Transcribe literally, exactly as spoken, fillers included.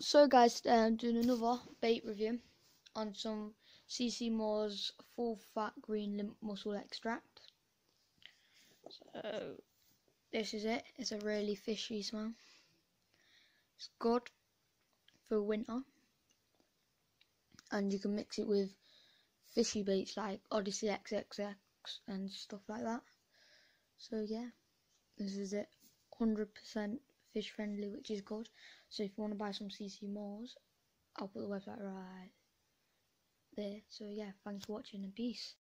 So guys, today I'm doing another bait review on some C C Moore's full fat green limp mussel extract. So this is it. It's a really fishy smell. It's good for winter, and you can mix it with fishy baits like Odyssey X X X and stuff like that. So yeah, this is it. one hundred percent fish friendly, which is good. So if you want to buy some C C Moore's, I'll put the website right there. So yeah, thanks for watching and peace.